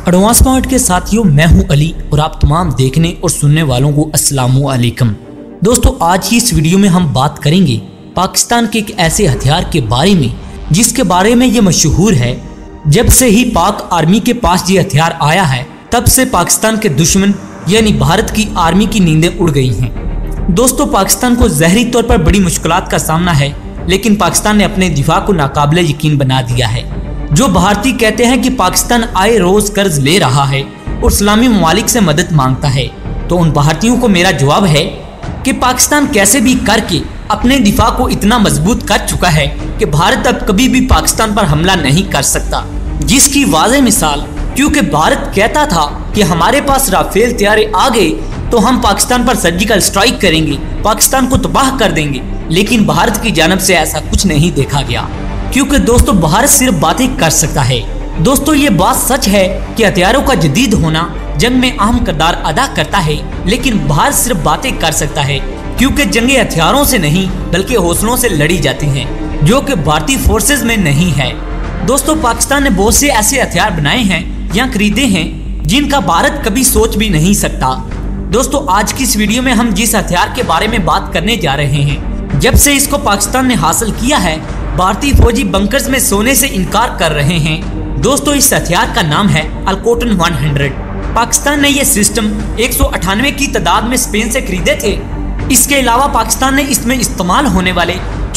Advance point के साथियों, मैं हूं अली और आप तमाम देखने और सुनने वालों को अस्सलामु अलैकुम। दोस्तों, आज की इस वीडियो में हम बात करेंगे पाकिस्तान के एक ऐसे हथियार के बारे में जिसके बारे में ये मशहूर है जब से ही पाक आर्मी के पास ये हथियार आया है तब से पाकिस्तान के दुश्मन यानी भारत की आर्मी की नींदें उड़ गई हैं। दोस्तों, पाकिस्तान को ज़हरी तौर पर बड़ी मुश्किलात का सामना है, लेकिन पाकिस्तान ने अपने दिफा को नाकाबिले यकीन बना दिया है। जो भारतीय कहते हैं कि पाकिस्तान आए रोज कर्ज ले रहा है और इस्लामी ममालिक से मदद मांगता है, तो उन भारतीयों को मेरा जवाब है कि पाकिस्तान कैसे भी करके अपने दिफा को इतना मजबूत कर चुका है कि भारत अब कभी भी पाकिस्तान पर हमला नहीं कर सकता। जिसकी वाज़ेह मिसाल, क्योंकि भारत कहता था कि हमारे पास राफेल तैयारे आ गए तो हम पाकिस्तान पर सर्जिकल स्ट्राइक करेंगे, पाकिस्तान को तबाह कर देंगे, लेकिन भारत की जानब से ऐसा कुछ नहीं देखा गया, क्योंकि दोस्तों भारत सिर्फ बातें कर सकता है। दोस्तों, ये बात सच है कि हथियारों का जदीद होना जंग में अहम किरदार अदा करता है, लेकिन भारत सिर्फ बातें कर सकता है, क्योंकि जंगें हथियारों से नहीं बल्कि हौसलों से लड़ी जाती हैं, जो कि भारतीय फोर्सेज में नहीं है। दोस्तों, पाकिस्तान ने बहुत से ऐसे हथियार बनाए हैं या खरीदे हैं जिनका भारत कभी सोच भी नहीं सकता। दोस्तों, आज की इस वीडियो में हम जिस हथियार के बारे में बात करने जा रहे हैं, जब से इसको पाकिस्तान ने हासिल किया है, भारतीय फौजी बंकर्स में सोने से इनकार कर रहे हैं। दोस्तों, इस हथियार का नाम है अल-कोटन 100। पाकिस्तान ने यह सिस्टम 198 की तादाद में स्पेन से खरीदे थे। इसके अलावा पाकिस्तान ने इसमें इस्तेमाल होने वाले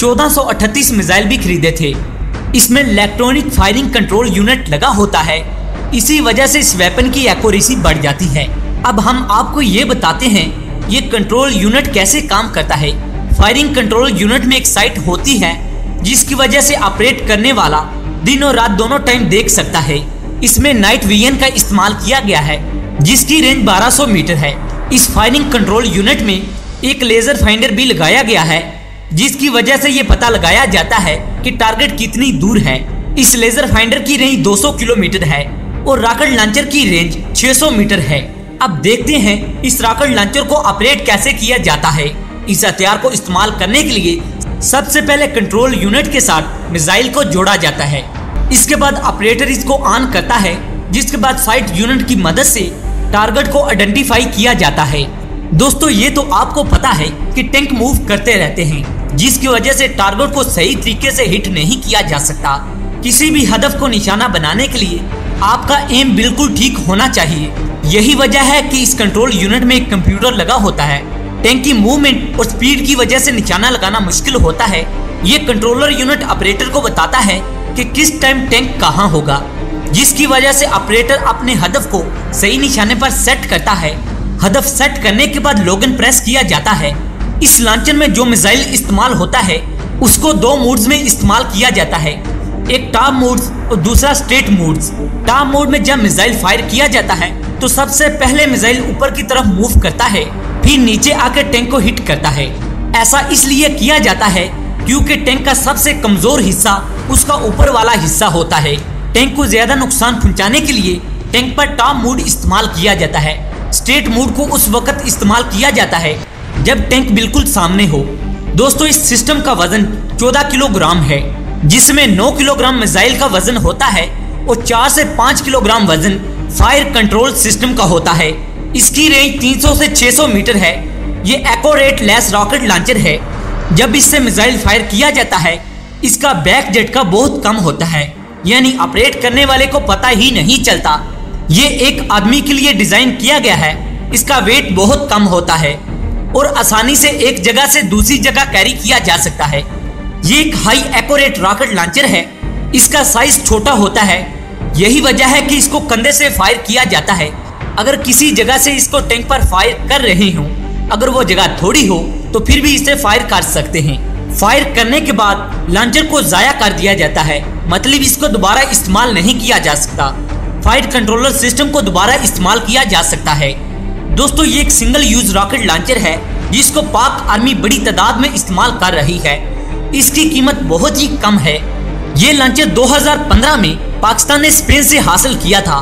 1438 मिसाइल भी खरीदे थे। इसमें इलेक्ट्रॉनिक फायरिंग कंट्रोल यूनिट लगा होता है, इसी वजह से इस वेपन की एक्यूरेसी बढ़ जाती है। अब हम आपको ये बताते हैं ये कंट्रोल यूनिट कैसे काम करता है। फायरिंग कंट्रोल यूनिट में एक साइट होती है जिसकी वजह से ऑपरेट करने वाला दिन और रात दोनों टाइम देख सकता है। इसमें नाइट विजन का इस्तेमाल किया गया है जिसकी रेंज 1200 मीटर है। इस फायरिंग कंट्रोल यूनिट में एक लेजर फाइंडर भी लगाया गया है जिसकी वजह से ये पता लगाया जाता है कि टारगेट कितनी दूर है। इस लेजर फाइंडर की रेंज 200 किलोमीटर है और रॉकेट लॉन्चर की रेंज 600 मीटर है। अब देखते हैं इस रॉकेट लॉन्चर को ऑपरेट कैसे किया जाता है। इस हथियार को इस्तेमाल करने के लिए सबसे पहले कंट्रोल यूनिट के साथ मिसाइल को जोड़ा जाता है। इसके बाद ऑपरेटर इसको ऑन करता है, जिसके बाद साइट यूनिट की मदद से टारगेट को आइडेंटिफाई किया जाता है। दोस्तों, ये तो आपको पता है कि टैंक मूव करते रहते हैं, जिसकी वजह से टारगेट को सही तरीके से हिट नहीं किया जा सकता। किसी भी हदफ को निशाना बनाने के लिए आपका एम बिल्कुल ठीक होना चाहिए। यही वजह है कि इस कंट्रोल यूनिट में एक कंप्यूटर लगा होता है। टैंक की मूवमेंट और स्पीड की वजह से निशाना लगाना मुश्किल होता है। ये कंट्रोलर यूनिट ऑपरेटर को बताता है कि किस टाइम टैंक कहां होगा, जिसकी वजह से ऑपरेटर अपने हदफ को सही निशाने पर सेट करता है। हदफ सेट करने के बाद लॉगिन प्रेस किया जाता है। इस लॉन्चर में जो मिसाइल इस्तेमाल होता है उसको दो मोड्स में इस्तेमाल किया जाता है, एक टॉप मोड्स और दूसरा स्ट्रेट मोड्स। टॉप मोड में जब मिसाइल फायर किया जाता है तो सबसे पहले मिसाइल ऊपर की तरफ मूव करता है, फिर नीचे आकर टैंक को हिट करता है। ऐसा इसलिए किया जाता है क्योंकि टैंक का सबसे कमजोर हिस्सा उसका ऊपर वाला हिस्सा होता है। टैंक को ज्यादा नुकसान पहुंचाने के लिए टैंक पर टॉप मोड इस्तेमाल किया जाता है। स्ट्रेट मोड को उस वक्त इस्तेमाल किया जाता है जब टैंक बिल्कुल सामने हो। दोस्तों, इस सिस्टम का वजन 14 किलोग्राम है, जिसमें 9 किलोग्राम मिसाइल का वजन होता है और 4 से 5 किलोग्राम वजन फायर कंट्रोल सिस्टम का होता है। इसकी रेंज 300 से 600 मीटर है। ये एक्यूरेट लेस रॉकेट लॉन्चर है। जब इससे मिसाइल फायर किया जाता है इसका बैक झटका बहुत कम होता है, यानी ऑपरेट करने वाले को पता ही नहीं चलता। ये एक आदमी के लिए डिजाइन किया गया है। इसका वेट बहुत कम होता है और आसानी से एक जगह से दूसरी जगह कैरी किया जा सकता है। ये एक हाई एक्यूरेट रॉकेट लॉन्चर है। इसका साइज छोटा होता है, यही वजह है कि इसको कंधे से फायर किया जाता है। अगर किसी जगह से इसको टैंक पर फायर कर रहे हो, अगर वो जगह थोड़ी हो तो फिर भी इसे फायर कर सकते हैं। फायर करने के बाद लॉन्चर को जाया कर दिया जाता है, मतलब इसको दोबारा इस्तेमाल नहीं किया जा सकता। फायर कंट्रोलर सिस्टम को दोबारा इस्तेमाल किया जा सकता है। दोस्तों, ये एक सिंगल यूज रॉकेट लॉन्चर है जिसको पाक आर्मी बड़ी तादाद में इस्तेमाल कर रही है। इसकी कीमत बहुत ही कम है। ये लॉन्चर 2015 में पाकिस्तान ने स्पेन से हासिल किया था।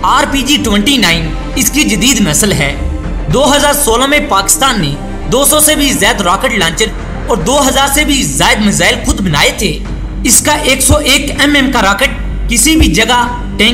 RPG-29 इसकी जदीद नस्ल है। 2016 में पाकिस्तान ने 200 से भी ज्यादा रॉकेट लॉन्चर और 2000 से भी ज्यादा मिसाइल खुद बनाए थे। इसका 101 mm का रॉकेट किसी भी जगह टैंक,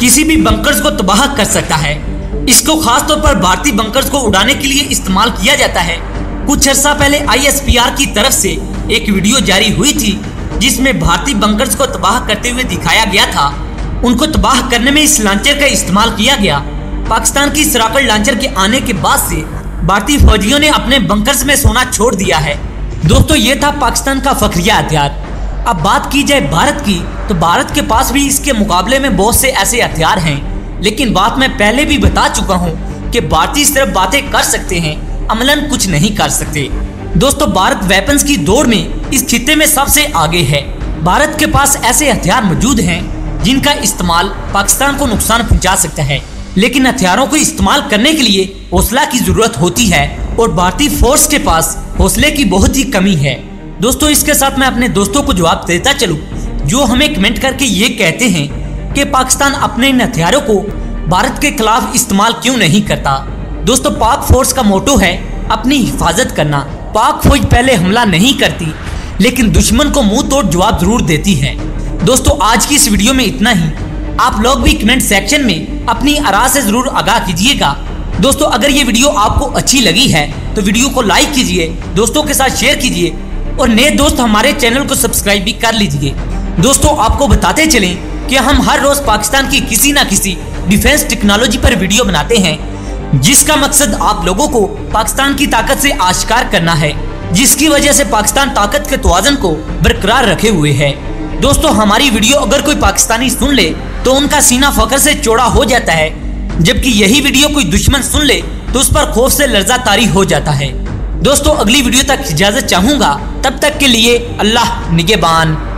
किसी भी बंकर्स को तबाह कर सकता है। इसको खास तौर पर भारतीय बंकर्स को उड़ाने के लिए इस्तेमाल किया जाता है। कुछ अर्सा पहले ISPR की तरफ से एक वीडियो जारी हुई थी जिसमें भारतीय बंकर्स को तबाह करते हुए दिखाया गया था। उनको तबाह करने में इस लॉन्चर का इस्तेमाल किया गया। पाकिस्तान की इस रॉकेट लॉन्चर के आने के बाद से भारतीय फौजियों ने अपने बंकर्स में सोना छोड़ दिया है। दोस्तों, ये था पाकिस्तान का फखरिया हथियार। अब बात की जाए भारत की, तो भारत के पास भी इसके मुकाबले में बहुत से ऐसे हथियार हैं, लेकिन बात मैं पहले भी बता चुका हूँ कि भारतीय सिर्फ बातें कर सकते हैं, अमलन कुछ नहीं कर सकते। दोस्तों, भारत वेपन्स की दौड़ में इस खित्ते में सबसे आगे है। भारत के पास ऐसे हथियार मौजूद हैं जिनका इस्तेमाल पाकिस्तान को नुकसान पहुंचा सकता है, लेकिन हथियारों को इस्तेमाल करने के लिए हौसला की जरूरत होती है और भारतीय फोर्स के पास हौसले की बहुत ही कमी है। दोस्तों, इसके साथ मैं अपने दोस्तों को जवाब देता चलूं जो हमें कमेंट करके ये कहते हैं कि पाकिस्तान अपने इन हथियारों को भारत के खिलाफ इस्तेमाल क्यों नहीं करता। दोस्तों, पाक फोर्स का मोटो है अपनी हिफाजत करना। पाक फौज पहले हमला नहीं करती, लेकिन दुश्मन को मुंह तोड़ जवाब जरूर देती है। दोस्तों, आज की इस वीडियो में इतना ही। आप लोग भी कमेंट सेक्शन में अपनी आराय से जरूर आगाह कीजिएगा। दोस्तों, अगर ये वीडियो आपको अच्छी लगी है तो वीडियो को लाइक कीजिए, दोस्तों के साथ शेयर कीजिए और नए दोस्त हमारे चैनल को सब्सक्राइब भी कर लीजिए। दोस्तों, आपको बताते चलें कि हम हर रोज पाकिस्तान की किसी न किसी डिफेंस टेक्नोलॉजी पर वीडियो बनाते हैं, जिसका मकसद आप लोगों को पाकिस्तान की ताकत से आश्कार करना है, जिसकी वजह से पाकिस्तान ताकत के तवाज़ुन को बरकरार रखे हुए है। दोस्तों, हमारी वीडियो अगर कोई पाकिस्तानी सुन ले तो उनका सीना फख्र से चौड़ा हो जाता है, जबकि यही वीडियो कोई दुश्मन सुन ले तो उस पर खौफ से लर्जा तारी हो जाता है। दोस्तों, अगली वीडियो तक इजाजत चाहूंगा, तब तक के लिए अल्लाह निगहबान।